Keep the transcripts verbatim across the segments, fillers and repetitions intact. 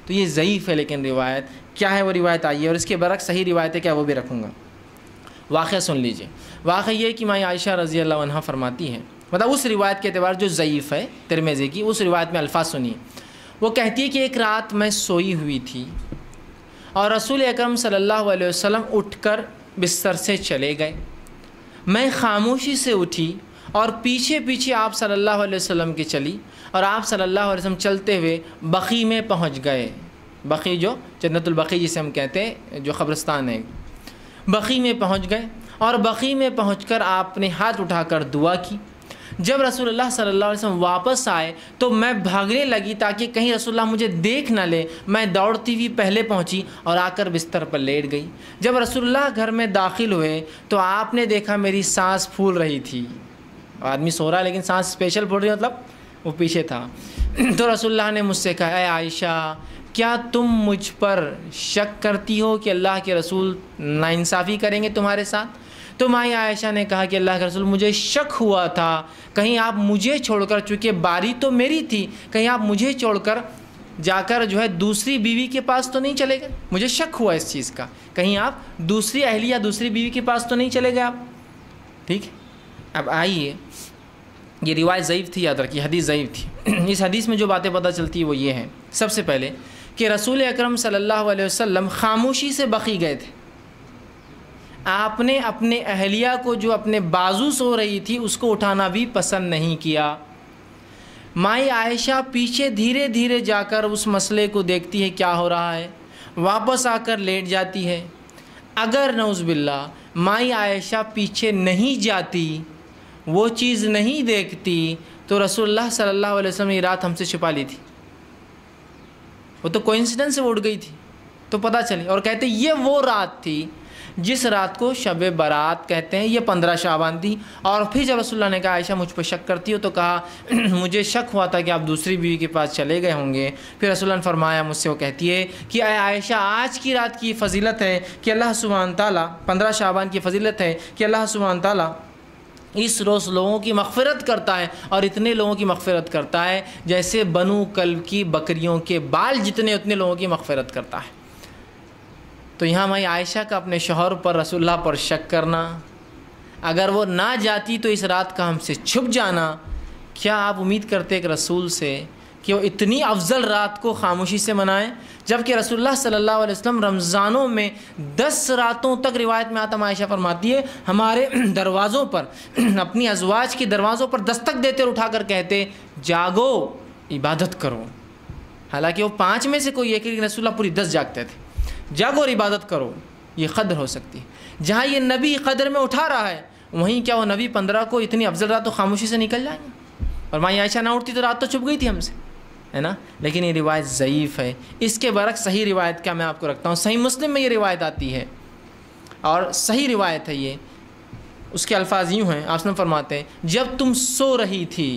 تو یہ ضعیف ہے لیکن روایت کیا ہے وہ روایت آئی ہے، اور اس کے برعکس صحیح روایت ہے کیا وہ بھی رکھوں گا۔ واقعہ سن لیجئے، واقعہ یہ ہے کہ ماں عائشہ رضی اللہ عنہ فرماتی ہیں، مطلب اس روایت کے اعتبار جو ضعیف ہے ترمذی کی، اس روایت میں الفاظ سنیے۔ وہ کہتی ہے کہ ایک رات میں سوئی ہوئی تھی اور رسول اکرم صلی اللہ علیہ وسلم اٹھ کر بستر سے چلے گئے، میں خاموشی سے اٹھی اور پیچھے پیچھے آپ صلی اللہ علیہ وسلم کی چلی، اور آپ صلی اللہ علیہ وسلم چلتے ہوئے بقیع میں پہنچ گئے۔ بقیع جو جنت البقیع جسے ہم کہتے ہیں، جو قبرستان ہے، بقیع میں پہنچ گئے، اور بقیع میں پہنچ کر آپ نے ہاتھ اٹھا کر دعا کی۔ جب رسول اللہ صلی اللہ علیہ وسلم واپس آئے تو میں بھاگنے لگی تاکہ کہیں رسول اللہ مجھے دیکھ نہ لے، میں دوڑتی ہوئی پہلے پہنچی اور آ کر بستر پر لیٹ گئی۔ جب رسول اللہ گھر میں داخل ہوئے تو آپ نے دیکھا میری سانس پھول رہی تھی، آدمی سو رہا ہے لیکن سانس اسپیشل پھول رہی، مطلب وہ پیچھے تھا۔ تو رسول اللہ نے مجھ سے کہا، اے عائشہ کیا تم مجھ پر شک کرتی ہو کہ اللہ کے رسول ناانصافی کریں گے تمہارے ساتھ؟ تو ماں عائشہ نے کہا کہ اللہ کے رسول مجھے شک ہوا تھا کہیں آپ مجھے چھوڑ کر، چونکہ باری تو میری تھی، کہیں آپ مجھے چھوڑ کر جا کر جو ہے دوسری بیوی کے پاس تو نہیں چلے گئے، مجھے شک ہوا اس چیز کا، کہیں آپ دوسری اہلیہ دوسری بیوی کے پاس تو نہیں چلے گئے آپ۔ ٹھیک ہے، اب آئیے، یہ روایت ضعیف تھی، یاد رکھیے حدیث ضعیف تھی۔ اس حدیث میں جو باتیں پتہ چلتی ہیں وہ یہ ہیں، سب سے پہلے کہ رسول اکرم صلی اللہ علیہ وسلم خاموشی سے بقیع گئے تھے۔ آپ نے اپنے اہلیہ کو جو اپنے بازو سو رہی تھی اس کو اٹھانا بھی پسند نہیں کیا۔ مائی عائشہ پیچھے دھیرے دھیرے جا کر اس مسئلے کو دیکھتی ہے کیا ہو رہا ہے، واپس آ کر لیٹ جاتی ہے۔ اگر نعوذ باللہ مائی عائشہ پیچھے نہیں جاتی، وہ چیز نہیں دیکھتی، تو رسول اللہ صلی اللہ علیہ وسلم نے یہ رات ہم سے چھپا لی تھی۔ وہ تو کوئنسیڈنس سے اٹھ گئی تھی تو پتہ چلی، اور کہتے یہ وہ رات تھی جس رات کو شب برات کہتے ہیں، یہ پندرہ شعبان تھی۔ اور پھر جب رسول اللہ نے کہا عائشہ مجھ پہ شک کرتی ہو، تو کہا مجھے شک ہوا تھا کہ آپ دوسری بیوی کے پاس چلے گئے ہوں گے۔ پھر رسول اللہ نے فرمایا مجھ سے، وہ کہتی ہے کہ اے عائشہ آج کی رات کی فضیلت ہے کہ اللہ سبحانہ تعالیٰ، پندرہ شعبان کی فضیلت ہے کہ اللہ سبحانہ تعالیٰ اس روز لوگوں کی مغفرت کرتا ہے، اور اتنے لوگوں کی مغفرت کرتا ہے جیسے بنو کلب کی بکریوں کے بال جتنے اتنے لوگوں کی مغفرت کرتا ہے۔ تو یہاں میں عائشہ کا اپنے شوہر پر رسول اللہ پر شک کرنا، اگر وہ نہ جاتی تو اس رات کا ہم سے چھپ جانا، کیا آپ امید کرتے ایک رسول سے کہ وہ اتنی افضل رات کو خاموشی سے منائیں؟ جبکہ رسول اللہ صلی اللہ علیہ وسلم رمضانوں میں دس راتوں تک، روایت میں آتا عائشہ فرماتی ہے، ہمارے دروازوں پر، اپنی ازواج کے دروازوں پر دستک دیتے اور اٹھا کر کہتے جاگو عبادت کرو۔ حالانکہ وہ پانچ میں سے کوئی ایک، لیکن رسول اللہ پوری دس جاگتے تھے، جاگو اور عبادت کرو، یہ قدر ہو سکتی ہے۔ جہاں یہ نبی قدر میں اٹھا رہا ہے، وہیں کیا وہ نبی پندرہ کو اتنی افضل رات تو خاموشی سے نکل جائیں گے؟ اور ماں عائشہ نہ اٹھتی تو رات تو چھپ گئی تھی ہم سے، ہے نا؟ لیکن یہ روایت ضعیف ہے۔ اس کے برعکس صحیح روایت کیا میں آپ کو رکھتا ہوں، صحیح مسلم میں یہ روایت آتی ہے، اور صحیح روایت ہے یہ۔ اس کے الفاظ یوں ہیں، آپ فرماتے ہیں جب تم سو رہی تھی،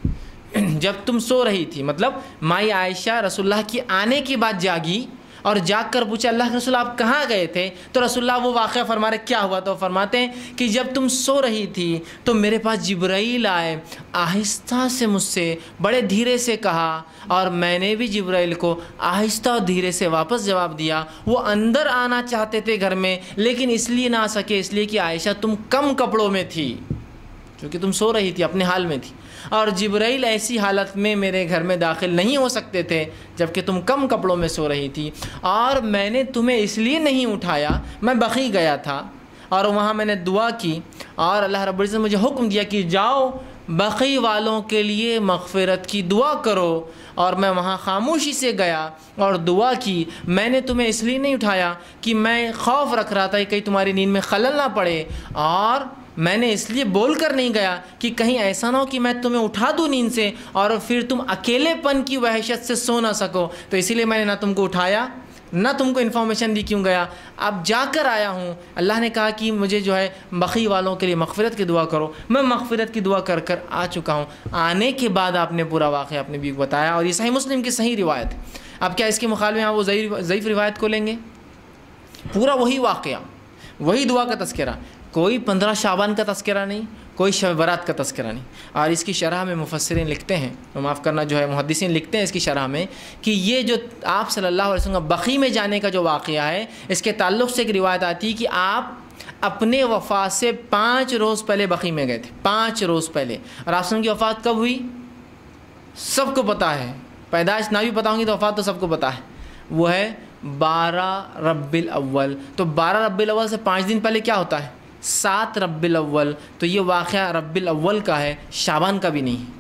جب تم سو رہی تھی مطلب مائی عائشہ رسول اللہ کی آنے کے بعد جاگی اور جاگ کر پوچھا اللہ کے رسول آپ کہاں گئے تھے؟ تو رسول اللہ وہ واقعہ فرما رہے کیا ہوا، تو فرماتے ہیں کہ جب تم سو رہی تھی تو میرے پاس جبرائیل آئے، آہستہ سے مجھ سے بڑے دھیرے سے کہا، اور میں نے بھی جبرائیل کو آہستہ اور دھیرے سے واپس جواب دیا۔ وہ اندر آنا چاہتے تھے گھر میں، لیکن اس لیے نہ آ سکے اس لیے کہ عائشہ تم کم کپڑوں میں تھی، کیونکہ تم سو رہی تھی، اپنے حال میں تھی، اور جبرائیل ایسی حالت میں میرے گھر میں داخل نہیں ہو سکتے تھے جبکہ تم کم کپڑوں میں سو رہی تھی، اور میں نے تمہیں اس لیے نہیں اٹھایا، میں بقیع گیا تھا اور وہاں میں نے دعا کی، اور اللہ رب العزت نے مجھے حکم دیا کہ جاؤ بقیع والوں کے لیے مغفرت کی دعا کرو، اور میں وہاں خاموشی سے گیا اور دعا کی۔ میں نے تمہیں اس لیے نہیں اٹھایا کہ میں خوف رکھ رہا تھا کہ کہیں تمہاری نیند میں خلل نہ پڑے، اور میں نے اس لیے بول کر نہیں گیا کہ کہیں ایسا نہ ہو کہ میں تمہیں اٹھا دوں نیند سے اور پھر تم اکیلے پن کی وحشت سے سو نہ سکو، تو اسی لیے میں نے نہ تم کو اٹھایا نہ تم کو انفارمیشن دی کیوں گیا۔ اب جا کر آیا ہوں، اللہ نے کہا کہ مجھے جو ہے بقیع والوں کے لیے مغفرت کی دعا کرو، میں مغفرت کی دعا کر کر آ چکا ہوں۔ آنے کے بعد آپ نے پورا واقعہ اپنے بیوی کو بتایا، اور یہ صحیح مسلم کی صحیح روایت ہے۔ اب کیا اس کے مخالفے میں آپ وہ ضعیف روایت کو لیں گے؟ پورا وہی واقعہ، وہی دعا کا تذکرہ، کوئی پندرہ شعبان کا تذکرہ نہیں، کوئی شب برات کا تذکرہ نہیں. اور اس کی شرح میں مفسرین لکھتے ہیں، معاف کرنا جو ہے محدثین لکھتے ہیں اس کی شرح میں کہ یہ جو آپ صلی اللہ علیہ وسلم بقیع میں جانے کا جو واقعہ ہے، اس کے تعلق سے ایک روایت آتی ہے کہ آپ اپنے وفات سے پانچ روز پہلے بقیع میں گئے تھے، پانچ روز پہلے. اور آپ وسلم کی وفات کب ہوئی سب کو پتہ ہے، پیدائش نہ بھی پتہ ہوں گی تو وفات تو سب کو پتہ ہے، وہ ہے بارہ ربیع الاول. تو بارہ ربیع الاول سے پانچ دن پہلے کیا ہوتا ہے؟ سات ربیع الاول. تو یہ واقعہ ربیع الاول کا ہے، شعبان کا بھی نہیں ہے.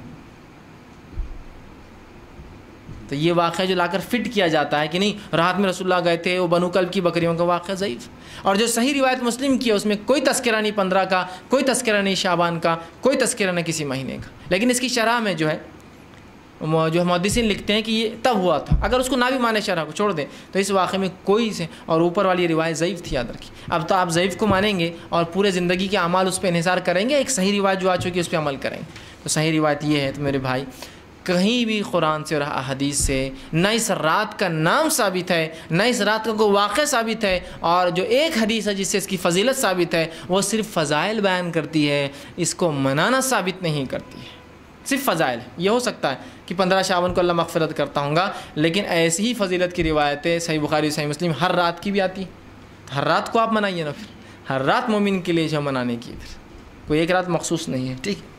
تو یہ واقعہ جو لا کر فٹ کیا جاتا ہے کہ نہیں رات میں رسول اللہ گئے تھے، وہ بنو کلب کی بکریوں کا واقعہ ضعیف. اور جو صحیح روایت مسلم کی ہے اس میں کوئی تذکرہ نہیں پندرہ کا، کوئی تذکرہ نہیں شعبان کا، کوئی تذکرہ نہیں کسی مہینے کا. لیکن اس کی شرح میں جو ہے جو محدثین لکھتے ہیں کہ یہ تب ہوا تھا. اگر اس کو نہ بھی مانے شرح کو چھوڑ دیں تو اس واقعے میں کوئی سے، اور اوپر والی روایت ضعیف تھی یاد رکھیے. اب تو آپ ضعیف کو مانیں گے اور پورے زندگی کے اعمال اس پہ انحصار کریں گے، ایک صحیح روایت جو آ چکی ہے اس پہ عمل کریں گے. تو صحیح روایت یہ ہے تو میرے بھائی کہیں بھی قرآن سے اور احادیث سے نہ اس رات کا نام ثابت ہے، نہ اس رات کا کوئی واقعہ ثابت ہے. اور جو ایک حدیث ہے جس سے اس کی فضیلت ثابت ہے وہ صرف فضائل بیان کرتی ہے، اس کو منانا ثابت نہیں کرتی ہے، صرف فضائل. یہ ہو سکتا ہے کہ پندرہ شعبان کو اللہ مغفرت کرتا ہوں گا، لیکن ایسی ہی فضیلت کی روایتیں صحیح بخاری صحیح مسلم ہر رات کی بھی آتی ہیں. ہر رات کو آپ منائیے نا، پھر ہر رات مومن کے لیے جو منانے کی، پھر کوئی ایک رات مخصوص نہیں ہے. ٹھیک.